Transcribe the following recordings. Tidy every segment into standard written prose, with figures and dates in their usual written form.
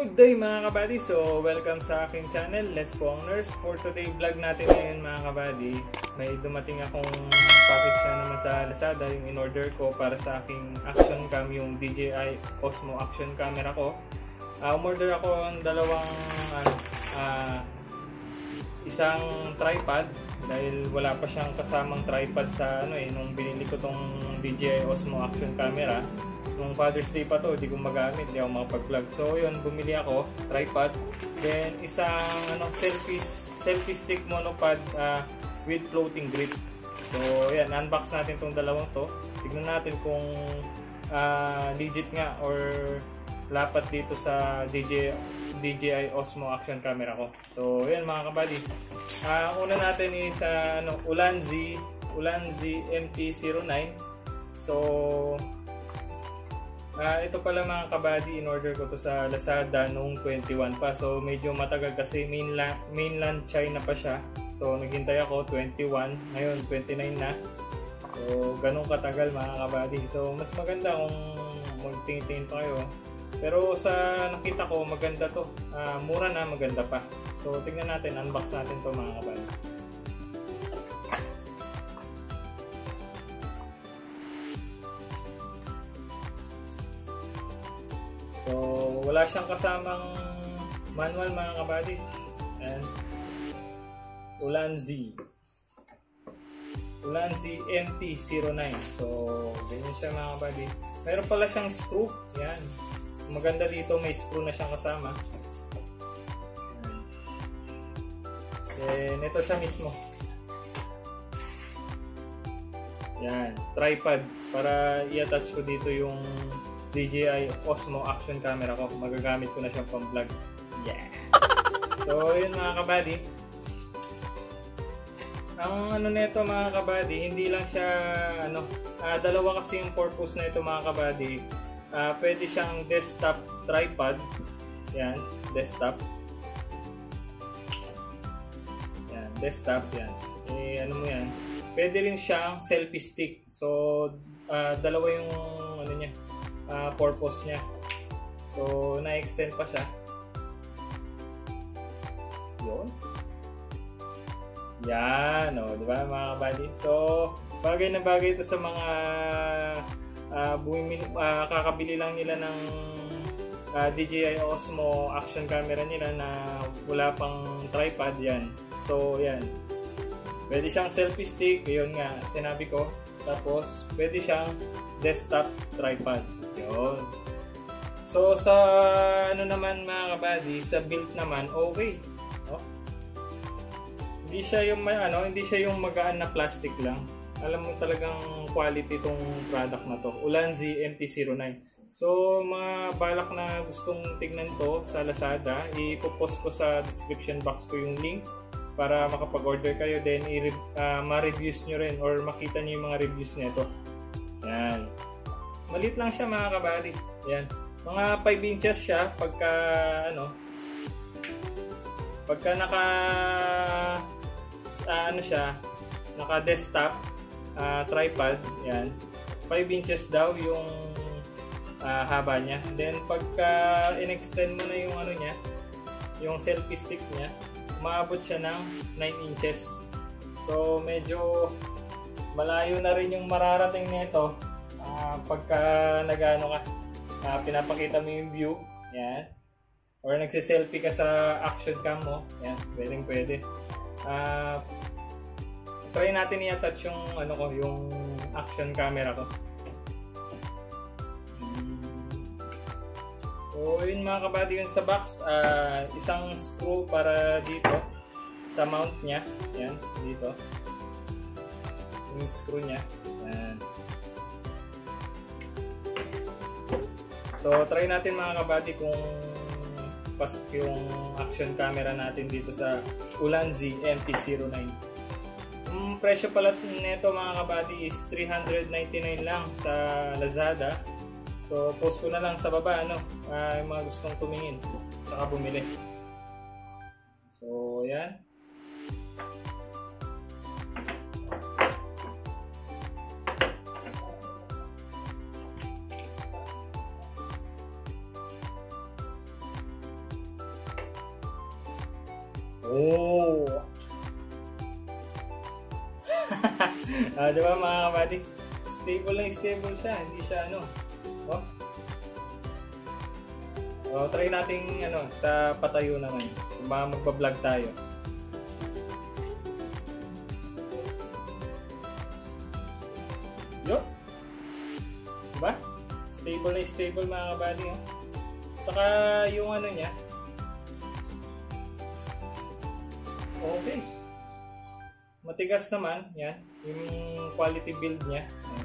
Good day mga kabady! So, welcome sa aking channel, Les Pongners. For today vlog natin ngayon mga kabady, may dumating akong package na naman sa Lazada, yung in-order ko para sa aking action cam, yung DJI Osmo action camera ko. Umorder ako ng dalawang isang tripod dahil wala pa siyang kasamang tripod sa nung binili ko tong DJI Osmo action camera. Nung Father's Day pa to, hindi ko magamit, hindi ako makapag-vlog. So yun, bumili ako tripod, then isang selfie stick monopod with floating grip. So yan, unbox natin tong dalawang to. Tignan natin kung legit nga or lapat dito sa DJI Osmo action camera ko. So yan mga kabady, una natin is Ulanzi MT-09. So ito pala mga kabady, in-order ko to sa Lazada noong 21 pa. So medyo matagal kasi mainland China pa siya. So naghintay ako 21, ngayon 29 na. So ganun katagal mga kabady. So mas maganda kung magtingin-tingin pa kayo. Pero sa nakita ko maganda to. Mura na, maganda pa. So tingnan natin, unbox natin to mga kabady. So, wala siyang kasamang manual mga kabadis. And Ulanzi MT-09. So, ganyan siya mga kabady. Meron pala siyang screw. Yan. Maganda dito, may screw na siyang kasama. Then, ito siya mismo. Yan. Tripod. Para i-attach ko dito yung DJI Osmo action camera ko. Magagamit ko na siyang pang vlog. Yeah. So yun mga kabady. Ang nito mga kabady, hindi lang siya dalawa kasi yung purpose na ito mga kabady. Pwede siyang desktop tripod. Yan, desktop. Yan, desktop yan. Mo yan. Pwede rin siyang selfie stick. So dalawa yung niya. Purpose niya. So, na-extend pa siya. Yun. Yan. Di ba mga kabady? So, bagay na bagay ito sa mga kakabili lang nila ng DJI Osmo action camera nila na wala pang tripod. Yan. So, yan. Pwede siyang selfie stick. Yun nga, sinabi ko. Tapos, pwede siyang desktop tripod. Yun. So sa naman mga kabady, sa build naman okay. Hindi siya yung magaan na plastic lang. Alam mo talagang quality tong product na to. Ulanzi MT-09. So mga balak na gustong tignan to sa Lazada, ipopost ko sa description box ko yung link para makapag-order kayo, then ma-reviews nyo rin or makita nyo yung mga reviews nito. Yan. Malit lang siya mga kabady. Yan. Mga 5 inches siya pagka naka desktop tripod. Yan. 5 inches daw yung haba niya. Then pagka in-extend mo na yung niya, yung selfie stick niya, umaabot siya ng 9 inches. So medyo malayo na rin yung mararating nito. Pagka pinapakita mo yung view, yan, or nagsiselfie ka sa action cam mo, yan, pwede. Try natin i-attach yung yung action camera ko. So yun mga kabady, yun sa box, isang screw para dito sa mount niya, yan, dito yung screw niya, yan. So, try natin mga kabady kung pasok yung action camera natin dito sa Ulanzi MT-09. Yung presyo pala nito mga kabady is 399 lang sa Lazada. So, post ko na lang sa baba yung mga gustong tumingin saka bumili. So, yan. Oh! Diba mga kabady? Stable na stable siya, hindi siya ano. Oh. Oh, try nating ano sa patayo naman. Kung baka magpa-vlog tayo. Yo. Diba? Stable na stable mga kabady. Oh. Saka yung ano niya. Okay. Matigas naman, yan. Yung quality build niya. Ayan.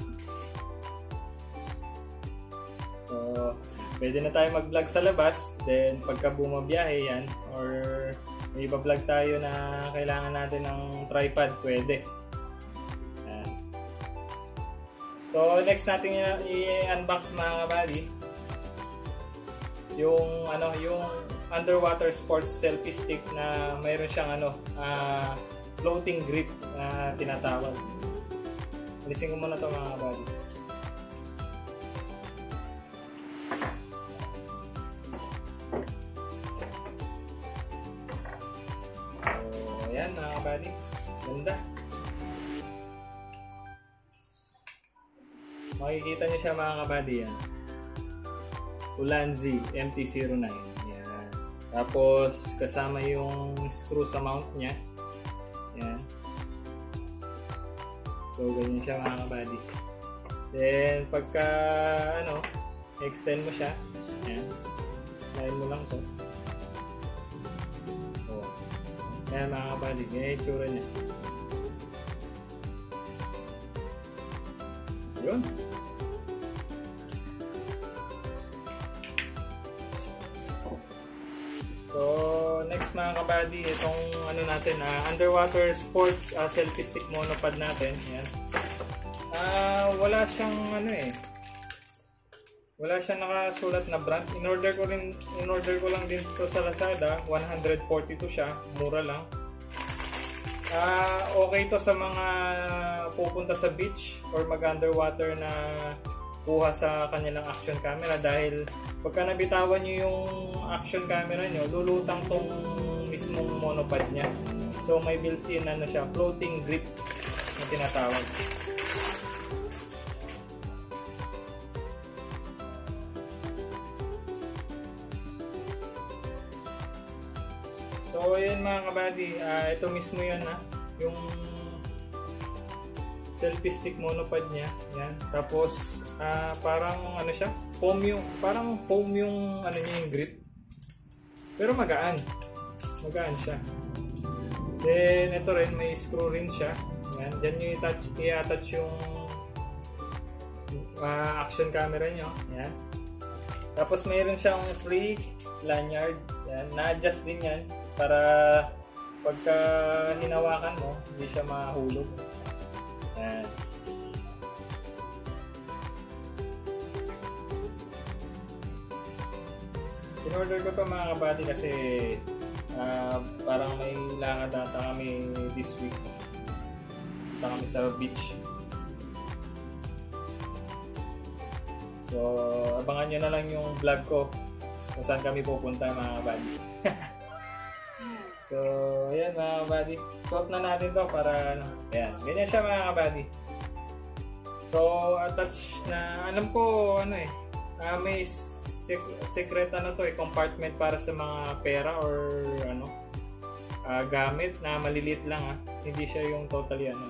So, pwede na tayo mag-vlog sa labas. Then, pagka bumabiyahe yan, or may iba-vlog tayo na kailangan natin ng tripod, pwede. Ayan. So, next natin i-unbox mga kabady. Yung, ano, yung underwater sports selfie stick na mayroon siyang ano, floating grip na tinatawag. Alisin ko muna ito mga kabady. So, ayan mga kabady. Ganda. Makikita niyo siya mga kabady yan. Ulanzi MT-09. Yan. Tapos kasama yung screw sa mount niya. Yan. So ganyan siya mga kabady. Then pagka ano, extend mo siya. Yan. Lain mo lang to. Oh. Yan mga kabady. Ganyan yung tsura niya. Yun. So, next mga kabady, itong ano natin, underwater sports selfie stick monopod natin. Yan. Wala siyang ano wala siyang nakasulat na brand. In-order ko lang din ito sa Lazada. 142 siya, mura lang. Okay to sa mga pupunta sa beach or mag-underwater na kuha sa kanilang action camera, dahil pagka nabitawan nyo yung action camera nyo, lulutang tong mismong monopod nya. So may built-in ano siya, floating grip na tinatawag. So ayun mga kabady, ito mismo yan yung selfie stick monopod niya. Yan. Tapos parang ano siya, parang foam yung ano niya, yung grip. Pero magaan. Magaan siya. Then ito rin, may screw rin siya. Yan, diyan niyo i-attach yung action camera niyo. Yan. Tapos mayroon siyang free lanyard. Yan, na-adjust din yan para pagka hinawakan mo, hindi siya mahulog. Yan. In-order ko to mga kabady kasi parang may lakad ata kami this week. Punta kami sa beach. So, abangan nyo na lang yung vlog ko kung saan kami pupunta mga kabady. So, ayan mga kabady. Swap na natin to para ano. Ayan, ganyan siya mga kabady. So, attach na, alam ko ano may secret ano to compartment para sa mga pera or ano gamit na maliliit lang hindi siya yung totally ano.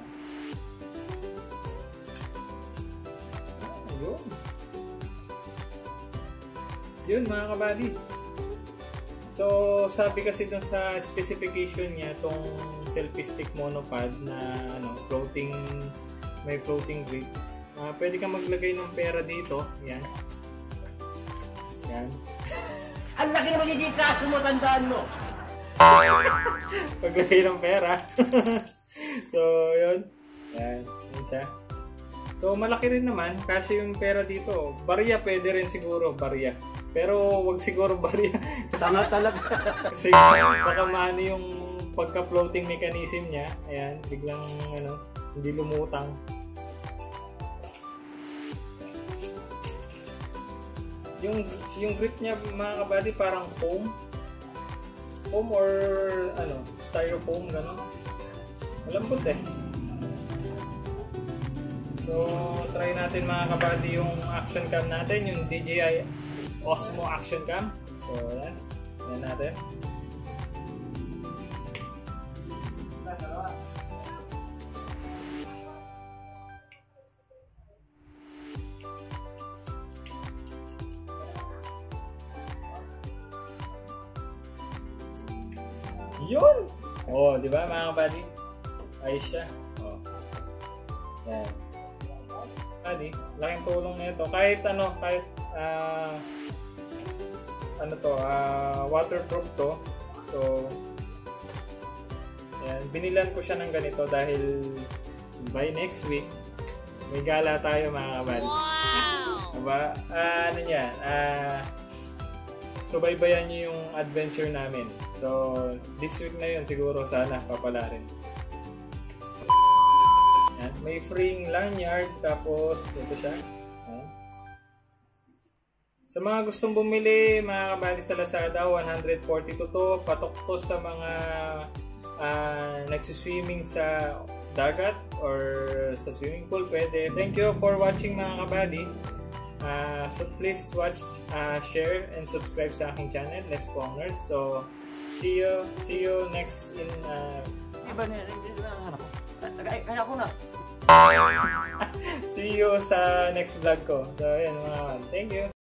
Yun mga kabady. So sabi kasi dun sa specification niya, tong selfie stick monopod na ano, may floating grip, pwede kang maglagay ng pera dito. Yan. Yan. Ang laki na magiging kaso mo, tandaan mo. Paglagay ng pera. So, yun. Yan. Yan siya. So, malaki rin naman. Kasi yung pera dito, barya pwede rin siguro. Barya. Pero, wag siguro barya. Tanga talaga. Kasi baka maano yung pagka-floating mechanism niya. Ayan. Biglang, ano, hindi lumutang. Yung grip niya mga kabady parang foam. foam or ano, styrofoam, gano'n. Malambot eh. So, try natin mga kabady yung action cam natin, yung DJI Osmo Action Cam. So, yan. Yan natin. Yun! Oh, di ba mga kabady? Ayos siya. Oh. Yan. Kabady, laking tulong nito. Kahit ano, kahit ano to, waterproof to. So, yan. Binilan ko siya ng ganito dahil by next week, may gala tayo mga kabady. Wow! Diba? Ano yan? Subaybayan nyo yung adventure namin. So, this week na yun siguro sana papala rin. Yan. May freeing lanyard, tapos ito siya. Yan. Sa mga gustong bumili, mga kabady sa Lazada, 142 to. Patok to sa mga nagsiswimming sa dagat or sa swimming pool, pwede. Thank you for watching mga kabady. So please watch, share, and subscribe sa aking channel, Let's Pongers. So, see you next in Kaya ako na. see you sa next vlog ko. So, yan mga. Thank you.